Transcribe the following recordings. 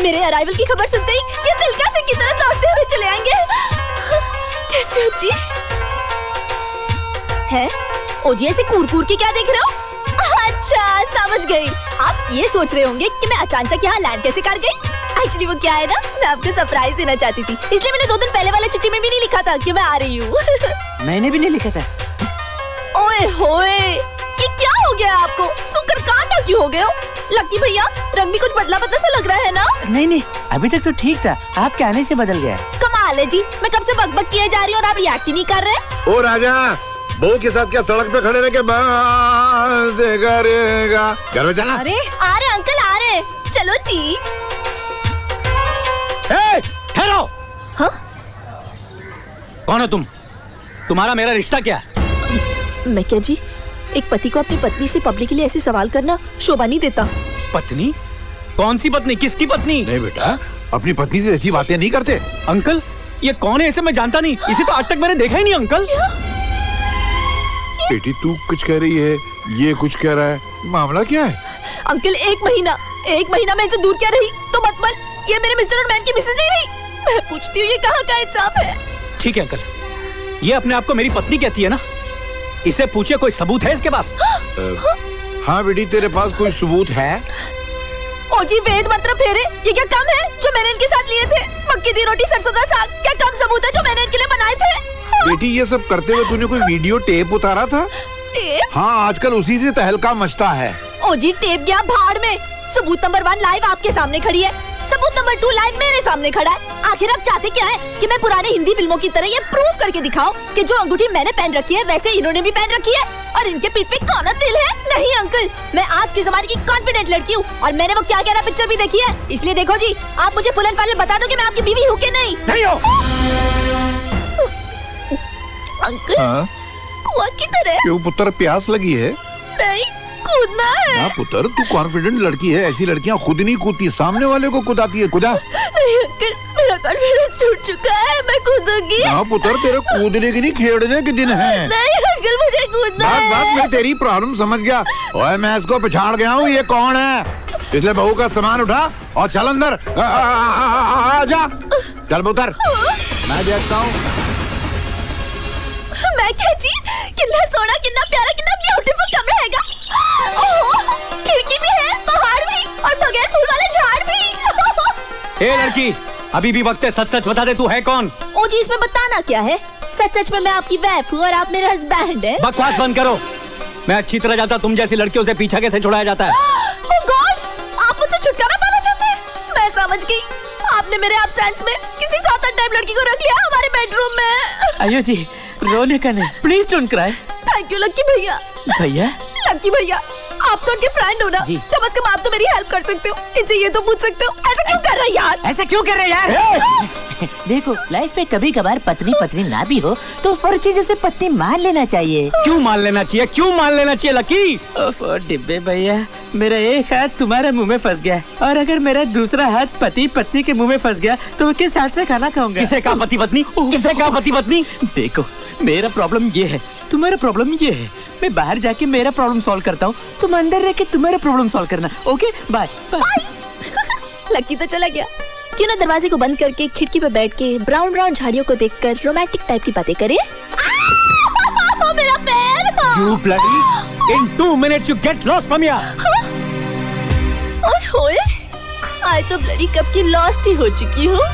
मेरे अराइवल की खबर सुनते ही ये तिलका सिंह की तरह दौड़ते हुए चले आएंगे। कैसे हो जी? है ओजी ऐसे कूर के क्या देख रहे हो? अच्छा समझ गई। आप ये सोच रहे होंगे कि मैं अचानक यहाँ लैंड कैसे कर गई। एक्चुअली वो क्या है ना, मैं आपको सरप्राइज देना चाहती थी, इसलिए मैंने 2 दिन पहले वाले चिट्ठी में भी नहीं लिखा था कि मैं आ रही हूँ। मैंने भी नहीं लिखा था। ओए होए, ये क्या हो गया आपको? सुनकर कांटा क्यों हो गए हो? लकी भैया रंग भी कुछ बदला सा लग रहा है ना? नहीं, अभी तक तो ठीक था, आपके आने से बदल गया। कमाल है जी, मैं कब से बकबक किए जा रही हूँ और आप रिएक्ट ही नहीं कर रहे। ओ राजा, बहू के साथ क्या सड़क पे खड़े रह के बातें करेगा? घर में चला। अरे आ रहे अंकल आ रहे, चलो जी। ठहरो। हाँ? कौन हो तुम? तुम्हारा मेरा रिश्ता क्या है? मैं क्या जी, एक पति को अपनी पत्नी से पब्लिकली ऐसे सवाल करना शोभा नहीं देता। पत्नी? कौन सी पत्नी? किसकी पत्नी? नहीं बेटा, अपनी पत्नी से ऐसी बातें नहीं करते। अंकल ये कौन है? इसे मैं जानता नहीं, इसे तो आज तक मैंने देखा ही नहीं। अंकल बेटी तू कुछ कह रही है, ये कुछ कह रहा है, मामला क्या है? अंकल एक महीना मैं इसे दूर क्या रही तो मतबल ये मेरे मिस्टर और मैन की मिसेज नहीं रही। मैं पूछती हूँ ये कहाँ का इंसाफ है? ठीक है अंकल, ये अपने आप को मेरी पत्नी कहती है ना, इसे पूछे कोई सबूत है इसके पास? हाँ बेटी, तेरे पास कोई सबूत है? ओ जी वेद मंत्र फेरे, ये क्या कम है जो मैंने इनके साथ लिए थे? मक्की दी रोटी सरसों का साग, क्या कम सबूत है जो मैंने इनके लिए बनाए थे? बेटी ये सब करते हुए तूने कोई वीडियो टेप उतारा था? टेप? हाँ, आजकल उसी से तहलका मचता है। ओ जी टेप गया भाड़ में। सबूत नंबर 1 लाइव आपके सामने खड़ी है, सबूत नंबर 2 लाइव मेरे सामने खड़ा है। आखिर आप चाहते क्या है कि मैं पुराने हिंदी फिल्मों की तरह ये प्रूव करके दिखाऊं कि जो अंगूठी मैंने पहन रखी है वैसे इन्होंने भी पहन रखी है और इनके पीठ पे कौन तिल है? नहीं अंकल, मैं आज के जमाने की कॉन्फिडेंट लड़की हूँ और मैंने वो क्या कहना पिक्चर भी देखी है, इसलिए देखो जी आप मुझे फुल एंड फाइनल बता दो कि मैं आपकी बीवी हूँ कि नहीं। नहीं हो। अंकल कुआं की तरह। क्यों पुत्र, प्यास लगी है? नहीं, कूदना है। ना पुत्र, तू कॉन्फिडेंट लड़की है, ऐसी लड़कियाँ खुद नहीं कूदती, सामने वाले को कूदाती है। कूदा। नहीं अंकल, मेरा कॉन्फिडेंस टूट चुका है, मैं कूदूंगी। ना पुत्र, तेरे कूदने की नहीं खेड़ने के दिन है। नहीं अंकल, मुझे कूदना है। बात मैं तेरी प्रॉब्लम समझ गया। ओए मैं इसको पछाड़ गया हूँ, ये कौन है? इसलिए बहू का सामान उठा और चल अंदर। आजा, चल पुत्र, मैं देखता हूँ। मैं क्या जी, कितना सोना, कितना प्यारा, कितना ब्यूटीफुल कमरा हैगा। ओह, खिड़की भी है, पहाड़ भी और बगैर फूल वाले झाड़ भी। ए लड़की, अभी भी वक्त है, सच सच बता दे तू है कौन? ओ जी इसमें बताना क्या है? सच सच में मैं आपकी वाइफ हूँ और आप मेरे हस्बैंड हैं। बकवास बंद करो। मैं अच्छी तरह जानता तुम जैसी लड़कियों से पीछा कैसे छुड़ाया जाता है। ओह गॉड, आप मुझसे छुटकारा पाना चाहते हैं? मैं समझ गई, आपने मेरे एब्सेंस में किसी सौतन टाइप लड़की को रख लिया हमारे बेडरूम में। आयो जी, रोने का नहीं, please don't cry. Thank you Lucky भैया। भैया? लक्की भैया, आप तो उनके फ्रेंड हो ना, कम से कम आप तो मेरी हेल्प कर सकते हो, इनसे ये तो पूछ सकते हो ऐसा क्यों कर रहे हैं यार? ऐसा क्यों कर रहे हैं यार? देखो लाइफ में कभी कभार पत्नी ना भी हो तो फर्जी जैसे पत्नी मान लेना चाहिए। क्यों मान लेना चाहिए? क्यों मान लेना चाहिए लकी? ओफो डिब्बे भैया, मेरा एक हाथ तुम्हारे मुंह में फंस गया और अगर मेरा दूसरा हाथ पति पत्नी के मुंह में फंस गया तो किस हाथ से खाना खाऊंगा? किसे कहा पति पत्नी? किसे कहा पति पत्नी? देखो मेरा प्रॉब्लम ये है, तुम्हारा प्रॉब्लम ये है। मैं बाहर जाके मेरा प्रॉब्लम सॉल्व करता हूँ, तुम अंदर रह के तुम्हारा प्रॉब्लम सॉल्व करना। Okay bye bye. लकी तो चला गया, क्यों ना दरवाजे को बंद करके खिड़की पे बैठ के ब्राउन ब्राउन झाड़ियों को देखकर रोमांटिक टाइप की बातें करे। मेरा पैर। You bloody! In 2 minutes you get lost from here. ओए होए, आज तो ब्लडी कब की लॉस्ट ही हो चुकी हूँ।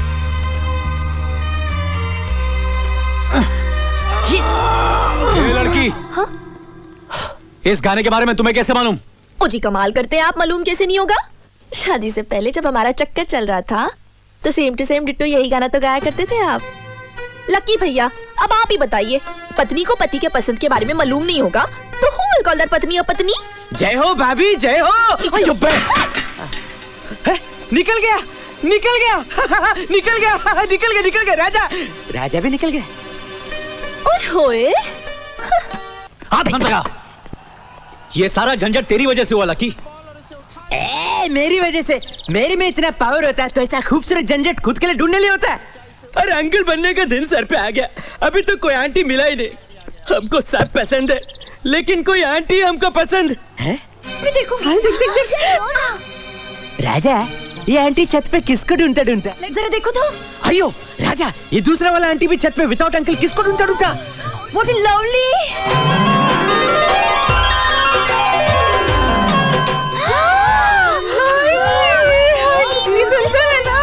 ये लड़की, हाँ? इस गाने के बारे में तुम्हें कैसे मालूम? ओ जी कमाल करते हैं आप, मालूम कैसे नहीं होगा? शादी से पहले जब हमारा चक्कर चल रहा था तो सेम टू सेम डिट्टो यही गाना तो गाया करते थे आप। लकी भैया अब आप ही बताइए, पत्नी को पति के पसंद के बारे में मालूम नहीं होगा तो हु विल कॉल दैट पत्नी और पत्नी? जय हो भाभी, जय हो। चुप है। निकल गया निकल गया निकल गया निकल गया निकल गया। राजा भी निकल गया। ओए होए, हाथ बंद लगा। ये सारा झंझट तेरी वजह से हुआ लकी। मेरी वजह से? मेरे में इतना पावर होता है तो ऐसा खूबसूरत झंझट खुद के लिए ढूंढने लिए होता है। और अंकल बनने का दिन सर पे आ गया, अभी तो कोई आंटी मिला ही नहीं। हमको सब पसंद है लेकिन कोई आंटी हमको पसंद है। देखो राजा ये आंटी छत पे किसको ढूंढता ढूंढता? जरा देखो तो। अयो राजा, ये दूसरा वाला आंटी भी छत पे विदाउट अंकल किसको ढूंढता ढूंढता? What a lovely! कितनी सुंदर है ना?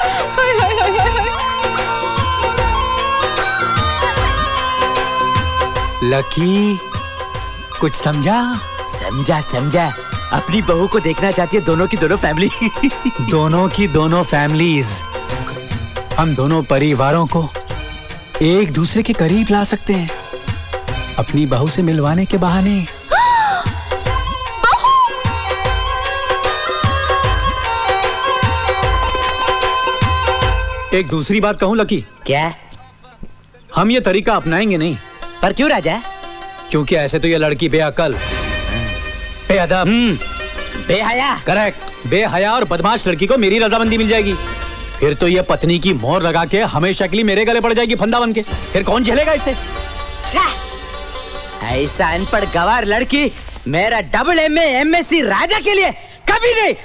लकी, कुछ समझा? समझा समझा। अपनी बहू को देखना चाहती है दोनों की दोनों फैमिली। दोनों की दोनों फैमिलीज, हम दोनों परिवारों को एक दूसरे के करीब ला सकते हैं अपनी बहू से मिलवाने के बहाने। एक दूसरी बात कहूं लकी? क्या? हम ये तरीका अपनाएंगे नहीं। पर क्यों राजा? क्योंकि ऐसे तो ये लड़की बेअकल, बेअदब, बेहया। करेक्ट, बेहया और बदमाश लड़की को मेरी रजामंदी मिल जाएगी। फिर तो ये पत्नी की मोहर लगा के हमेशा के लिए मेरे गले पड़ जाएगी फंदा बन के। फिर कौन झेलेगा इसे? ऐसा अनपढ़ गवार लड़की मेरा डबल MA MSc राजा के लिए कभी नहीं।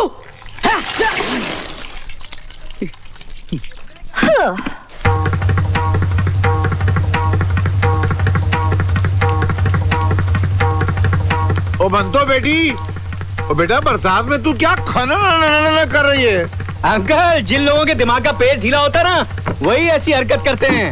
ओ बंतो बेटी, ओ बेटा बरसात में तू क्या खनन कर रही है? अंकल, जिन लोगों के दिमाग का पेट ढीला होता है ना, वही ऐसी हरकत करते हैं।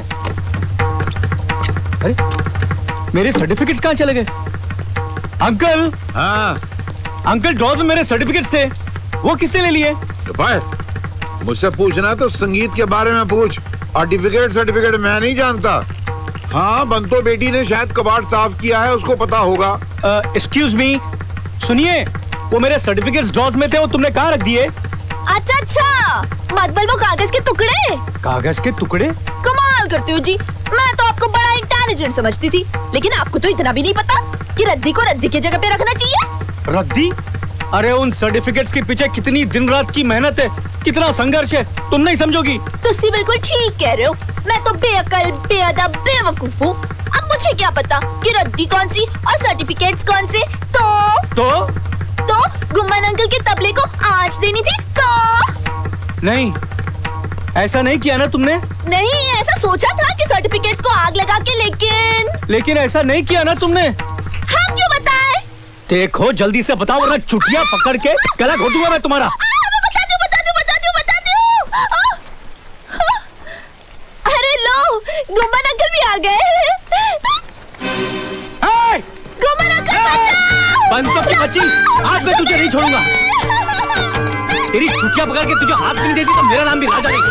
अरे मेरे सर्टिफिकेट्स कहाँ चले गए? अंकल। हाँ अंकल, ड्रॉज में मेरे सर्टिफिकेट्स थे, वो किसने ले लिए? मुझसे पूछना तो संगीत के बारे में पूछ। सर्टिफिकेट मैं नहीं जानता। हाँ, बंतो बेटी ने शायद कबाड़ साफ किया है, उसको पता होगा। एक्सक्यूज मी, सुनिए, वो मेरे सर्टिफिकेट्स ड्रॉज में थे, वो तुमने कहाँ रख दिए? अच्छा, मतलब वो कागज के टुकड़े? कागज के टुकड़े? कमाल करते हो जी, मैं तो आपको बड़ा इंटेलिजेंट समझती थी, लेकिन आपको तो इतना भी नहीं पता कि रद्दी को रद्दी की जगह पे रखना चाहिए। रद्दी? अरे उन सर्टिफिकेट्स के पीछे कितनी दिन रात की मेहनत है, कितना संघर्ष है, तुम नहीं समझोगी। तुसी बिल्कुल ठीक कह रहे हो, मैं तो बेअकल, बेअदब, बेवकूफ हूँ। अब मुझे क्या पता कि रद्दी कौन सी और सर्टिफिकेट्स कौन से। तो गुम्मन अंकल के तबले को आंच देनी थी तो? नहीं, ऐसा नहीं किया ना तुमने? नहीं, ऐसा सोचा था कि सर्टिफिकेट्स को आग लगा के, लेकिन ऐसा नहीं किया ना तुमने। हम क्यों बताएं? देखो जल्दी से बताओ वरना चुटिया पकड़ के गला घोटूंगा मैं तुम्हारा। बता दूं। अरे लो, गुम्मन अंकल भी आ गए। गुम्मन अंकल बचाओ! बंतो की बच्ची, आज मैं तुझे नहीं छोड़ूंगा। तेरी चुटिया पकड़ के तुझे हाथ नहीं देती तो मेरा नाम भी राजा नहीं।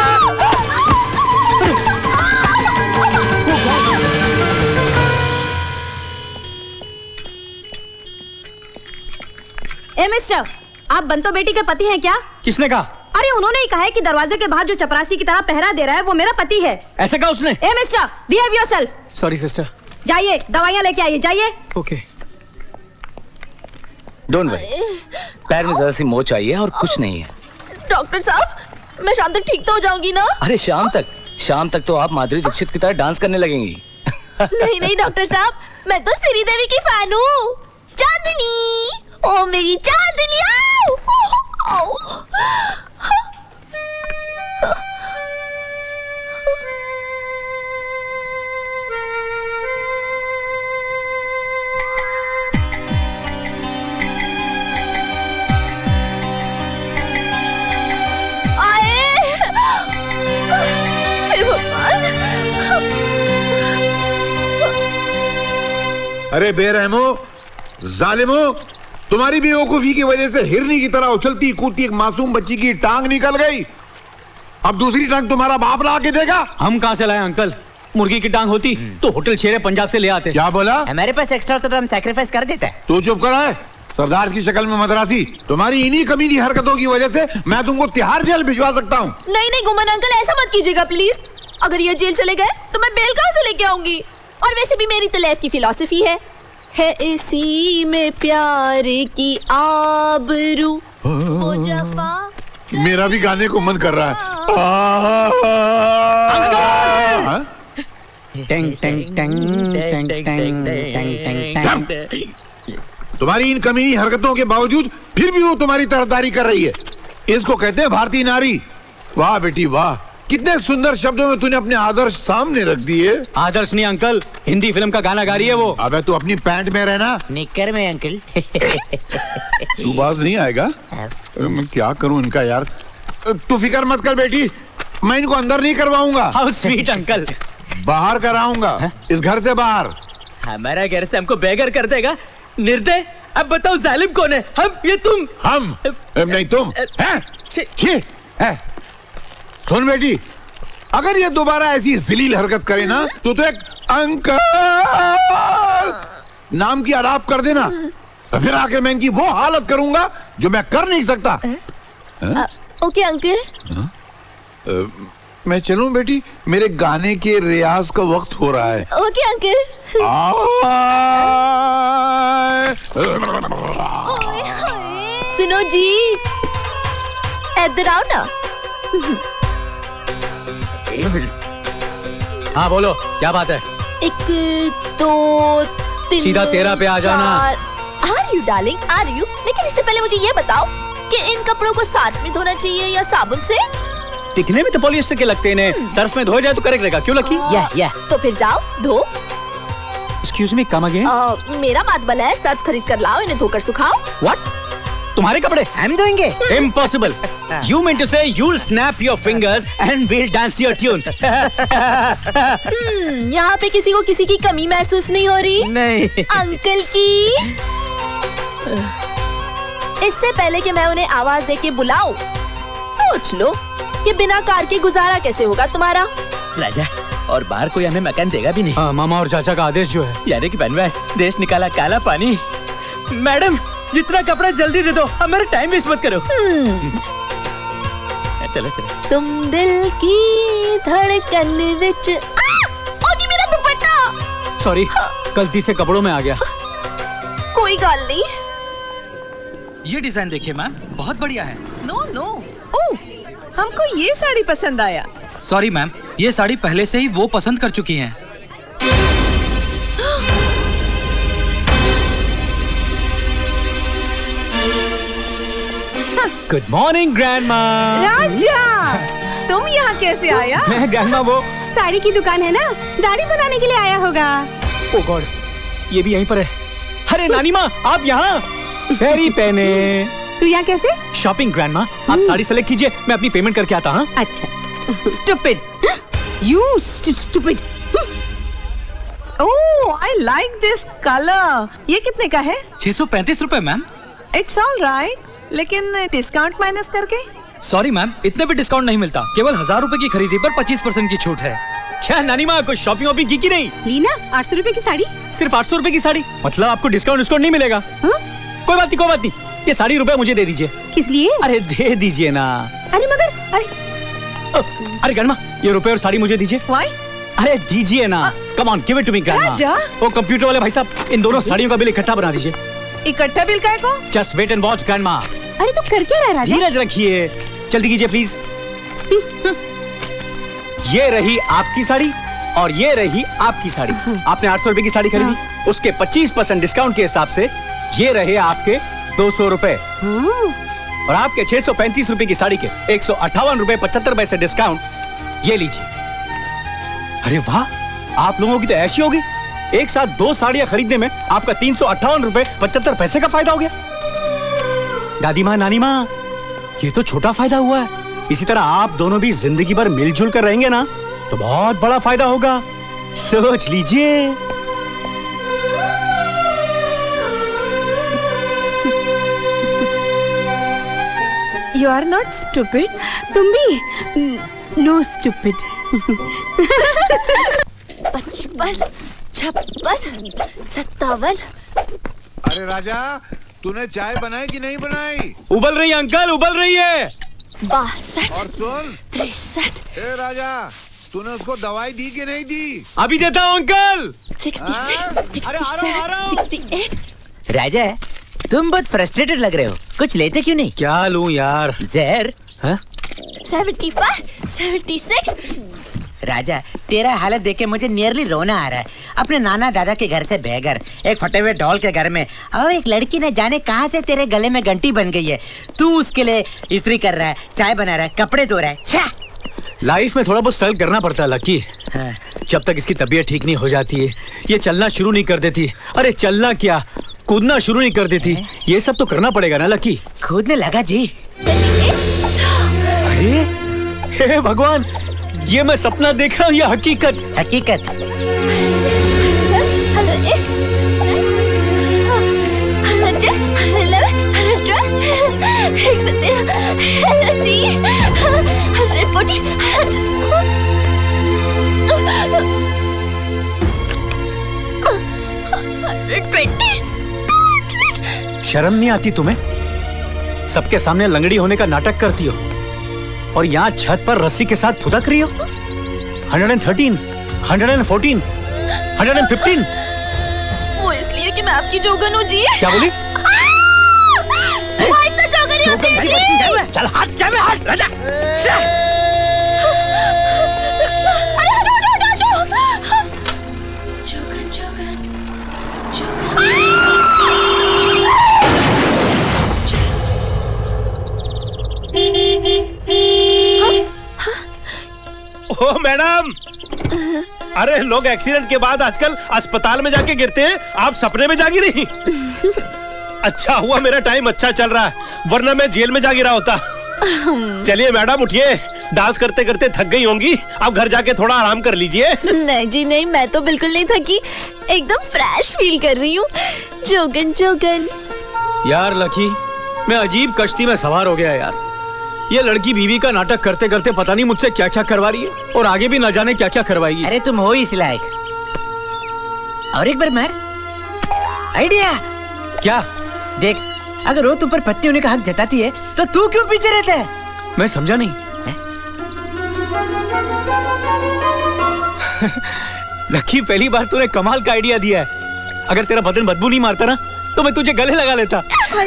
ए मिस्टर, आप बंतो बेटी के पति हैं क्या? किसने कहा? अरे उन्होंने ही कहा है कि दरवाजे के बाहर जो चपरासी की तरह पहरा दे रहा है वो मेरा पति है। ऐसा कहा उसने? ए mister, behave yourself. Sorry sister. जाइए, दवाइयाँ लेके आइए, जाइए। ओके। डोंट वरी, पैर में जरा सी मोच आई है और कुछ नहीं है। डॉक्टर साहब, मैं शाम तक ठीक तो हो जाऊंगी ना? अरे शाम तक तो आप माधुरी दीक्षित की तरह डांस करने लगेंगी। नहीं डॉक्टर साहब, मैं तो श्री देवी की फैन हूँ। चांदनी, ओ मेरी चांदनी, आओ। अरे बेरहमो, जालिमो, तुम्हारी बेवकूफी की वजह से हिरनी की तरह उछलती कूदती एक मासूम बच्ची की टांग निकल गई। अब दूसरी टांग तुम्हारा बाप ला के देगा। हम कहाँ से लाए अंकल? मुर्गी की टांग होती तो होटल शेरे पंजाब से ले आते। क्या बोला? हमारे पास एक्स्ट्रा तो हम सैक्रिफाइस कर देते हैं। तू चुप कर है, सरदार की शक्ल में मद्रासी। तुम्हारी इन्हीं कमीनी हरकतों की वजह से मैं तुमको तिहाड़ जेल भिजवा सकता हूँ। नहीं गुम्मन अंकल, ऐसा मत कीजिएगा प्लीज। अगर ये जेल चले गए तो मैं बेल कहाँ से लेके आऊंगी? और वैसे भी मेरी तो लाइफ की फिलॉसफी है इसी में प्यार की आबरू वो जफा। मेरा भी गाने को मन कर रहा है। तुम्हारी इन कमीनी हरकतों के बावजूद फिर भी वो तुम्हारी तरफदारी कर रही है। इसको कहते हैं भारतीय नारी। वाह बेटी वाह, कितने सुंदर शब्दों में तूने अपने आदर्श सामने रख दिए। आदर्श नहीं अंकल, हिंदी फिल्म का गाना गा रही है वो। अबे तू अपनी पैंट में रहना। निक्कर में अंकल। तू बाज नहीं आएगा? मैं क्या करूं इनका यार। तू फिक्र मत कर बेटी, मैं इनको अंदर नहीं करवाऊंगा। How sweet uncle. बाहर कराऊंगा, इस घर से बाहर। हमारा घर से हमको बेघर कर देगा, निर्दय। अब बताओ जालिम कौन है, हम ये तुम? हम नहीं तुम हैं? छी, हैं? सुन बेटी, अगर ये दोबारा ऐसी जलील हरकत करे ना तो एक अंकल नाम की अडाप्ट कर देना, फिर आके मैं इनकी वो हालत करूंगा जो मैं कर नहीं सकता। Okay uncle. मैं चलूं बेटी, मेरे गाने के रियाज का वक्त हो रहा है। Okay uncle. सुनो जी, इधर आओ ना। हाँ बोलो, क्या बात है? 1 2 3 सीधा 13 पे आ जाना। Are you darling, are you? लेकिन इससे पहले मुझे ये बताओ कि इन कपड़ों को साथ में धोना चाहिए या साबुन से? दिखने में तो पॉलिएस्टर के लगते हैं, सर्फ में धोया जाए तो करेक्ट रहेगा। क्यों लकी? या तो फिर जाओ धो। Excuse me, come again. मेरा मातबल है, सर्फ खरीद कर लाओ, इन्हें धोकर सुखाओ। व्हाट? तुम्हारे कपड़े हम धोएंगे? Impossible. You mean to say you'll snap your fingers and we'll dance to your tune? यहाँ पे किसी को किसी की कमी महसूस नहीं हो रही? नहीं। अंकल की। इससे पहले कि मैं उन्हें आवाज दे के बुलाऊं, सोच लो कि बिना कार के गुजारा कैसे होगा तुम्हारा। राजा, और बाहर कोई हमें मकान देगा भी नहीं। हाँ, मामा और चाचा का आदेश जो है। यानी कि बनवास, देश निकाला काला पानी। मैडम, जितना कपड़ा जल्दी दे दो, हमारा टाइम वेस्ट मत करो। चलो चलो। तुम दिल की धड़कन विच। ओ जी मेरा दुपट्टा। सॉरी, गलती से कपड़ों में आ गया। कोई गल नहीं। ये डिजाइन देखिए मैम, बहुत बढ़िया है। नो नो, ओह, हमको ये साड़ी पसंद आया। सॉरी मैम, ये साड़ी पहले से ही वो पसंद कर चुकी हैं। Good morning grandma. राजा, तुम यहाँ कैसे आया? मैं ग्रैंडमा वो साड़ी की दुकान है ना, दाढ़ी बनाने के लिए आया होगा। ओ गॉड, ये भी यहीं पर है। अरे नानी माँ, आप यहाँ? वेरी पहने। तू यहाँ कैसे? शॉपिंग ग्रैंडमा, आप साड़ी सेलेक्ट कीजिए, मैं अपनी पेमेंट करके आता हूँ। अच्छा। Stupid. You stupid. Oh, I like this color. ये कितने का है? 635 रुपए मैम। It's all right. लेकिन डिस्काउंट माइनस करके? सॉरी मैम, इतने भी डिस्काउंट नहीं मिलता। केवल 1000 रुपए की खरीदी पर 25% की छूट है। क्या नानी माँ, कुछ शॉपिंग वॉपिंग की कि नहीं? ली ना, 800 रुपए की साड़ी। सिर्फ 800 रुपए की साड़ी? मतलब आपको डिस्काउंट नहीं मिलेगा? कोई बात नहीं, कोई बात नहीं, ये साड़ी रुपए मुझे दे दीजिए। किस लिए? अरे दे दीजिए ना। अरे मगर, अरे ग्रैंडमा, ये रुपए और साड़ी मुझे दीजिए। Why? अरे दीजिए ना, come on, give it to me grandma. राजा। ओ कंप्यूटर वाले भाई साहब, इन दोनों साड़ियों का बिल इकट्ठा बना दीजिए। इकट्ठा बिल काय को? Just wait and watch grandma. अरे तू कर क्या रहा है राजा? धीरज रखिए, जल्दी कीजिए प्लीज। ये रही आपकी साड़ी और ये रही आपकी साड़ी। आपने 800 रुपए की साड़ी खरीदी, उसके 25% डिस्काउंट के हिसाब से ये रहे आपके 200 रुपए। और आपके 635 रुपए की साड़ी के 158 रुपए 75 पैसे डिस्काउंट, ये लीजिए। अरे वाह, आप लोगों की तो ऐसी होगी, एक साथ 2 साड़ियां खरीदने में आपका 358 रुपए 75 पैसे का फायदा हो गया। दादी माँ, नानी माँ, ये तो छोटा फायदा हुआ है। इसी तरह आप दोनों भी जिंदगी भर मिलजुल कर रहेंगे ना, तो बहुत बड़ा फायदा होगा। सोच लीजिए। You are not stupid. तुम भी no stupid. 55 56 57। अरे राजा, तूने चाय बनाई कि नहीं बनाई? उबल रही है अंकल, उबल रही है। 62 और सुन 63 ए राजा, तूने उसको दवाई दी कि नहीं दी? अभी देता हूँ अंकल। 66 अरे आ रहा हूँ। 68। राजा, तुम बहुत फ्रस्ट्रेटेड लग रहे हो, कुछ लेते क्यों नहीं? क्या लूं यार? जहर? 75 76 राजा, तेरा हालत देख के मुझे नियरली रोना आ रहा है। अपने नाना दादा के घर से बेघर, एक फटे हुए डॉल के घर में, और एक लड़की न जाने कहां से तेरे गले में घंटी बन गई है। तू उसके लिए इस्त्री कर रहा है, चाय बना रहा है, कपड़े धो रहा है। लाइफ में थोड़ा बहुत स्ट्रगल करना पड़ता है लकी। हाँ। जब तक इसकी तबीयत ठीक नहीं हो जाती है, ये चलना शुरू नहीं कर देती, अरे चलना क्या, कूदना शुरू नहीं कर देती, ये सब तो करना पड़ेगा ना लकी। कूदने लगा जी। अरे हे भगवान, ये मैं सपना देख रहा हूँ या हकीकत? हकीकत। शर्म नहीं आती तुम्हें? सबके सामने लंगड़ी होने का नाटक करती हो और यहाँ छत पर रस्सी के साथ फुदक रही हो। 113, 114, 115। वो इसलिए कि मैं आपकी जोगन हूँ जी। क्या बोली? चल हाथ जा में हाथ राजा। ओ मैडम, अरे लोग एक्सीडेंट के बाद आजकल अस्पताल में जाके गिरते हैं, आप सपने में जागी नहीं? अच्छा हुआ मेरा टाइम अच्छा चल रहा है, वरना मैं जेल में जा गिरा होता। चलिए मैडम उठिए, डांस करते करते थक गई होंगी, अब घर जाके थोड़ा आराम कर लीजिए। नहीं जी नहीं, मैं तो बिल्कुल नहीं थकी, एकदम फ्रेश फील कर रही हूँ। जोगन जोगन। यार लकी, मैं अजीब कश्ती में सवार हो गया यार। ये लड़की बीवी का नाटक करते करते पता नहीं मुझसे क्या क्या करवा रही है और आगे भी न जाने क्या क्या करवाएगी। अरे तुम हो इस लायक। और एक बार मार आइडिया। क्या? देख, अगर वो तुम पर पत्नी होने का हक जताती है तो तू क्यों पीछे रहता है? मैं समझा नहीं। लकी, पहली बार तूने कमाल का आइडिया दिया है। अगर तेरा बदन बदबू नहीं मारता ना तो मैं तुझे गले लगा लेता।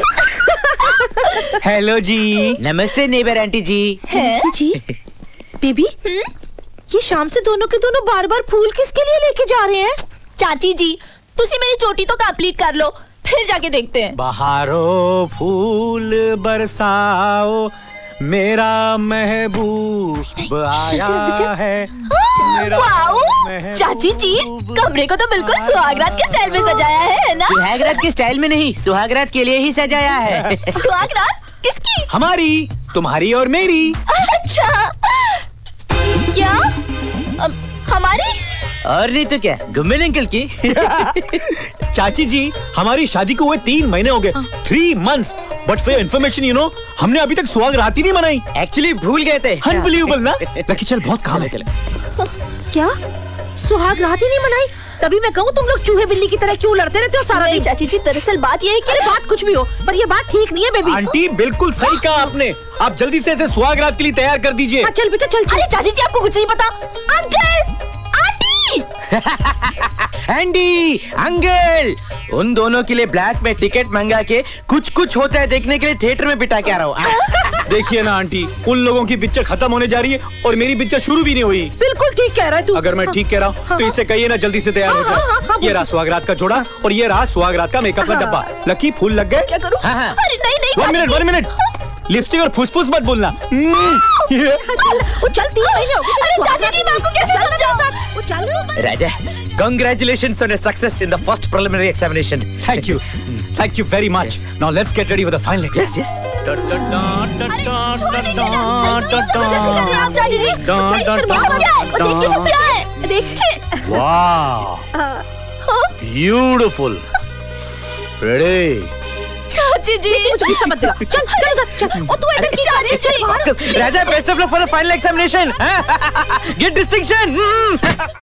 हेलो जी। नमस्ते नेबर आंटी जी। नमस्ते जी। बेबी, ये शाम से दोनों के दोनों बार बार फूल किसके लिए लेके जा रहे हैं? चाची जी, तुसी मेरी चोटी तो कंप्लीट कर लो, फिर जाके देखते हैं। बहारो फूल बरसाओ, मेरा महबूब आया है। वाओ, चाची जी, कमरे को तो बिल्कुल सुहागरात के स्टाइल में सजाया है ना? सुहागरात के स्टाइल में नहीं, सुहागरात के लिए ही सजाया है। सुहागरात किसकी? हमारी, तुम्हारी और मेरी। अच्छा, क्या हमारी? और नहीं तो क्या, गुम्बन अंकल की। चाची जी, हमारी शादी को हुए 3 महीने हो गए, 3 months। But for information you know, हमने अभी तक सुहाग रात ही नहीं मनाई। एक्चुअली भूल गए थे। अनबिलीवेबल ना? लकी चल, बहुत काम है। चले। क्या सुहाग रात ही नहीं मनाई? तभी मैं कहूँ तुम लोग चूहे बिल्ली की तरह क्यों लड़ते रहते हो सारा दिन? चाची जी, दरअसल बात ये है कि बात कुछ भी हो, पर ये बात ठीक नहीं है बेबी। आंटी बिल्कुल सही कहा आपने, आप जल्दी से इसे सुहाग रात के लिए तैयार कर दीजिए। चल बेटा चल। अरे चाची जी, आपको कुछ नहीं पता। Uncle, aunty. एंडी, अंकल, उन दोनों के लिए ब्लैक में टिकट मंगा के कुछ कुछ होता है देखने के लिए थिएटर में बिठा के आ रहा हूँ। देखिए ना आंटी, उन लोगों की पिक्चर खत्म होने जा रही है और मेरी पिक्चर शुरू भी नहीं हुई। बिल्कुल ठीक कह रहा है तू। अगर मैं ठीक कह रहा हूँ तो इसे कहिए ना जल्दी से तैयार हो जाए। ये रहा सुहागरात का जोड़ा और ये रहा सुहागरात का मेकअप का डब्बा। लकी, फूल लग गए? क्या करूँ? अरे नहीं नहीं, 1 मिनट, लिपस्टिक और फुसफुस मत बोलना। वो चल 3 महीने हो गए। अरे चाची जी, मैं आपको कैसे समझाऊं? वो चल। राजा, congratulations on a success in the first preliminary examination. Thank you very much. Now let's get ready for the final exam. Yes. चाची जी, देख सकते हैं? देखिए। वाह, ब्यूटीफुल, रेडी। चाची जी, मुझे समझ दिला। चल चल चल। ओ तू इधर की जा रही है? चल बाहर। राजा, best of luck for the final examination. Get distinction.